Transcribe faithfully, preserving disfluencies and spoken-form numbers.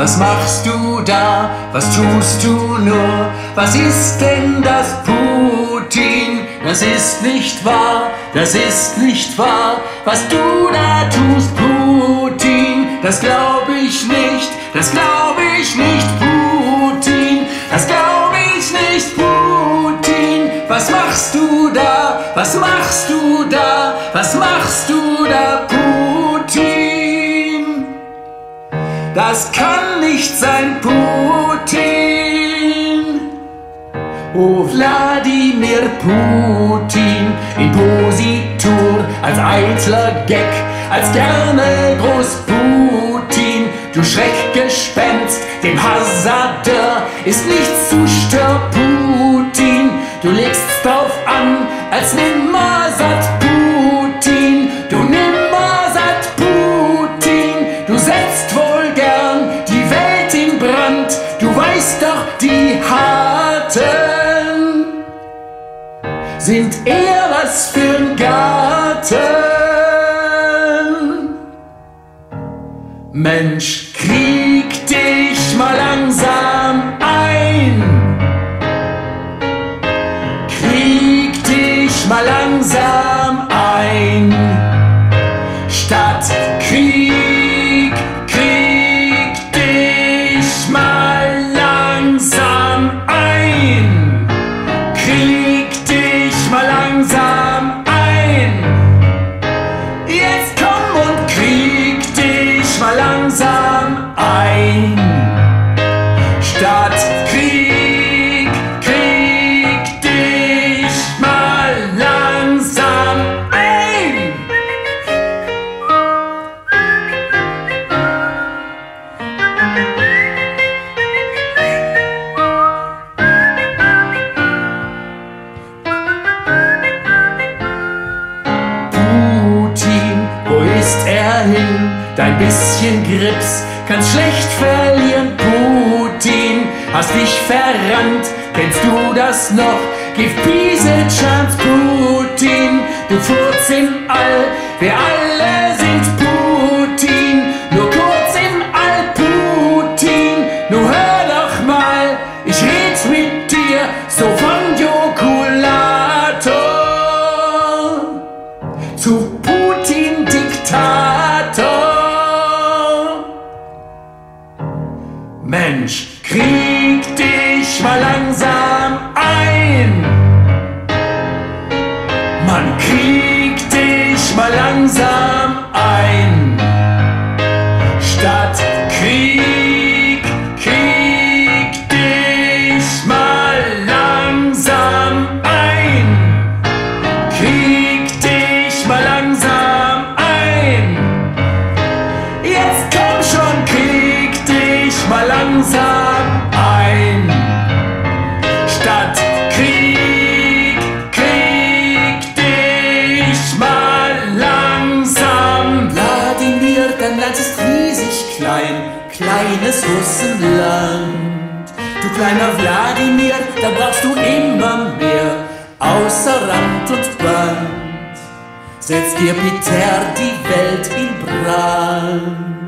was machst du da, was tust du nur, was ist denn das Putin? Das ist nicht wahr, das ist nicht wahr, was du da tust, Putin. Das glaub ich nicht, das glaub ich nicht, Putin. Das glaub ich nicht, Putin. Was machst du da, was machst du da, was machst du da, Putin? Das kann nicht sein, Putin. Oh Wladimir Putin, Impositor, als eitler Gag, als gerne Groß Putin. Du Schreckgespenst, dem Hasardeur ist nichts zu stör, Putin. Du legst's drauf an, als Nimmersatt, Putin. Du Nimmersatt, Putin. Du setzt wohl gern die Welt in Brand. Du weißt doch, die Harten sind eher was für'n Garten. Mensch, krieg dich mal langsam ein. Krieg dich mal langsam ein. Statt Krieg, krieg dich mal langsam ein. Krieg dich mal langsam ein. Jetzt komm und krieg dich mal langsam ein. Statt Krieg, krieg dich mal langsam ein. Putin, wo ist er hin? Dein bisschen Grips kannst schlecht verlieren, Putin. Hast dich verrannt, kennst du das noch? Give peace a chance, Putin. Du Furz im All, wir alle sind Putin. Nur kurz im All, Putin. Nur hör doch mal, ich red mit dir so von Jokulator zu Putin-Diktator. Mensch, krieg dich mal langsam ein. Man kriegt dich mal langsam ein. Statt Krieg, krieg dich mal langsam ein. Krieg dich mal langsam ein. Jetzt komm schon, krieg dich mal langsam ein. Statt Krieg, krieg dich mal langsam. Wladimir, dein Land ist riesig klein, kleines Russenland. Du kleiner Wladimir, da brauchst du immer mehr, außer Rand und Band. Setz dir Peter die Welt in Brand.